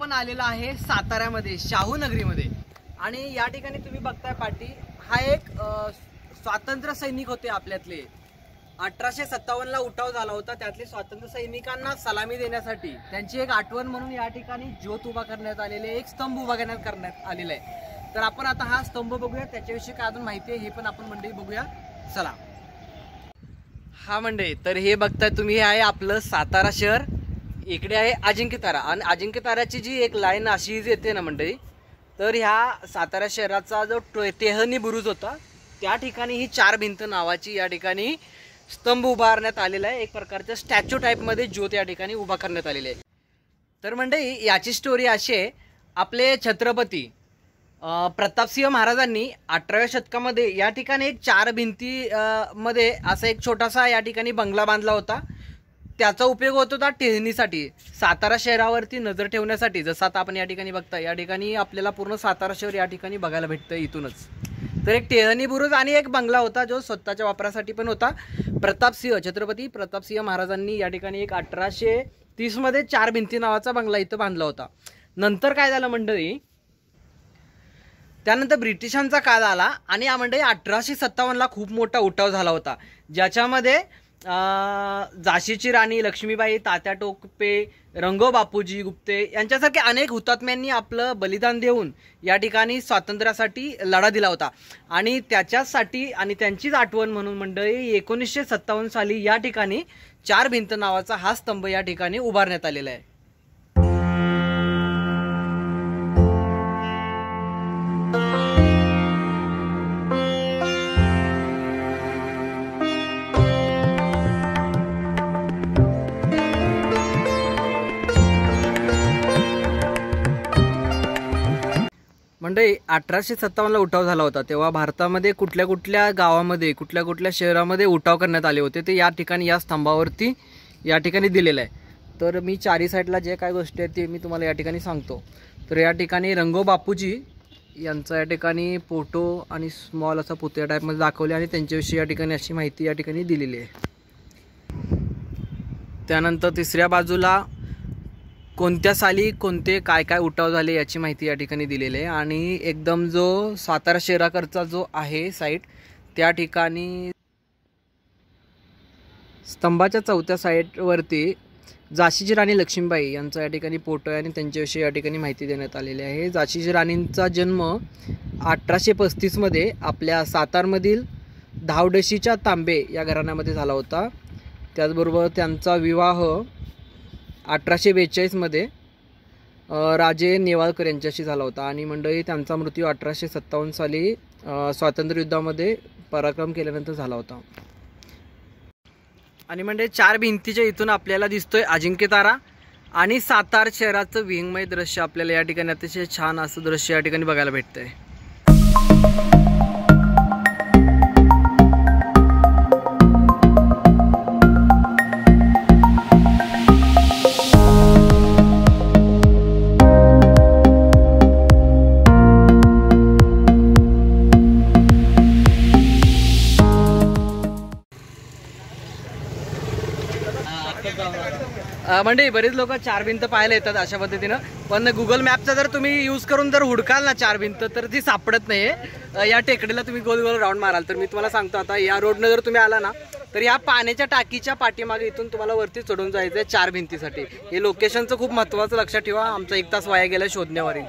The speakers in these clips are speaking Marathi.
आपण आलेलो आहे साताऱ्यामध्ये शाहू नगरीमध्ये आणि या ठिकाणी तुम्ही बघताय पाठी हा एक स्वातंत्र्य सैनिक होते आपल्यातले 1857 ला उठाव झाला होता। त्यातले स्वातंत्र्य सैनिकांना सलामी देण्यासाठी त्यांची एक आठवण म्हणून या ठिकाणी ज्योत उभा करण्यात आलेले एक स्तंभ उभा करण्यात आलेला आहे। तर आपण आता हा स्तंभ बघूया, त्याच्याविषयी काय अजून माहिती आहे हे पण आपण मंडळी बघूया। चला हा मंडळी, तर हे बघताय तुम्ही हे आहे आपलं सातारा शहर, इकडे आहे अजिंक्यतारा आणि अजिंक्यताराची जी एक लाईन अशी येते ना मंडळी, तर ह्या सातारा शहराचा जो टेहनी बुरुज होता त्या ठिकाणी ही चार भिंत नावाची या ठिकाणी स्तंभ उभारण्यात आलेला आहे। एक प्रकारच्या स्टॅच्यू टाइप मध्ये ज्योत या ठिकाणी उभा करण्यात आलेले आहे। तर मंडळी याची स्टोरी अशी आहे, आपले छत्रपती प्रतापसिंह महाराजांनी 18व्या शतकामध्ये या ठिकाणी एक चार भिंती मध्ये असा एक छोटासा या ठिकाणी बंगला बांधला होता। त्याचा उपयोग होत होता टेहनीसाठी, सातारा शहरावरती नजर ठेवण्यासाठी। जसं आता आपण या ठिकाणी बघता, या ठिकाणी आपल्याला पूर्ण सातारा शहर या ठिकाणी बघायला भेटतं इथूनच। तर एक टेहनी बुरुज आणि एक बंगला होता जो स्वतःच्या वापरासाठी पण होता। छत्रपती प्रतापसिंह महाराजांनी या ठिकाणी एक 1830 मध्ये चार भिंती नावाचा बंगला इथं बांधला होता। नंतर काय झालं मंडळी, त्यानंतर ब्रिटिशांचा काळ आला आणि या मंडळी 1857 ला खूप मोठा उठाव झाला होता, ज्याच्यामध्ये झाशीची राणी लक्ष्मीबाई, तात्या टोपे, रंगो बापूजी गुप्ते यांच्यासारखे अनेक हुतात्म्यांनी आपलं बलिदान देऊन या ठिकाणी स्वातंत्र्यासाठी लढा दिला होता। आणि त्याच्यासाठी आणि त्यांचीच आठवण म्हणून मंडळी 1957 साली या ठिकाणी चार भिंत नावाचा हा स्तंभ या ठिकाणी उभारण्यात आलेला आहे। मंडळी 1857 ला उठाव झाला होता, तेव्हा भारतामध्ये कुठल्या कुठल्या गावामध्ये कुठल्या कुठल्या शहरामध्ये उठाव करण्यात आले होते ते या ठिकाणी या स्तंभावरती या ठिकाणी दिलेलं आहे। तर मी चारी साईडला जे काय गोष्टी आहेत ते मी तुम्हाला या ठिकाणी सांगतो। तर या ठिकाणी रंगो बापूजी यांचा या ठिकाणी फोटो आणि स्मॉल असा पुतळा टाईपमध्ये दाखवले आणि त्यांच्याविषयी या ठिकाणी अशी माहिती या ठिकाणी दिलेली आहे। त्यानंतर तिसऱ्या बाजूला कोणत्या साली कोणते काय काय उठाव झाले याची माहिती या ठिकाणी दिलेली आहे। आणि एकदम जो सातारा शहराकडचा जो आहे साईड, त्या ठिकाणी स्तंभाच्या चौथ्या साईडवरती झाशीची राणी लक्ष्मीबाई यांचा या ठिकाणी फोटो आहे आणि त्यांच्याविषयी या ठिकाणी माहिती देण्यात आलेली आहे। झाशीची राणींचा जन्म 1835 मध्ये आपल्या सातारमधील धावडशीच्या तांबे या घराण्यामध्ये झाला होता। त्याचबरोबर त्यांचा विवाह 1842 मध्ये राजे नेवाळकर यांच्याशी झाला होता आणि मंडळी त्यांचा मृत्यू 1857 साली स्वातंत्र्य युद्धामध्ये पराक्रम केल्यानंतर झाला होता। आणि म्हणजे चार भिंतीच्या इथून आपल्याला दिसतोय अजिंक्यतारा आणि सातारा शहराचं विहंगमय दृश्य आपल्याला या ठिकाणी अतिशय छान असं दृश्य या ठिकाणी बघायला भेटतंय। म्हणजे बरेच लोक चार भिंत पाहायला येतात अशा पद्धतीनं, पण गुगल मॅपचा जर तुम्ही यूज करून जर हुडकाल ना चार भिंत तर ती सापडत नाही। या टेकडीला तुम्ही गोल गोल राऊंड माराल तर मी तुम्हाला सांगतो, आता या रोडनं जर तुम्ही आला ना तर या पाण्याच्या टाकीच्या पाठीमागे इथून तुम्हाला वरती चढून जायचं आहे चार भिंतीसाठी। हे लोकेशनचं खूप महत्त्वाचं लक्षात ठेवा, आमचा 1 तास वाया गेला शोधण्यावरील।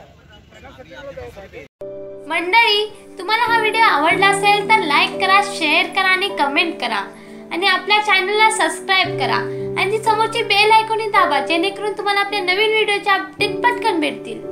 मंडळी, तुम्हाला हा व्हिडिओ आवडला असेल तर लाईक करा, शेअर करा आणि कमेंट करा आणि आपल्या चॅनलला सबस्क्राईब करा आणि समोरची बेल आयकॉन दाबा, जेणेकरून तुम्हाला आपल्या नवीन व्हिडिओचे अपडेट पटकन भेटतील।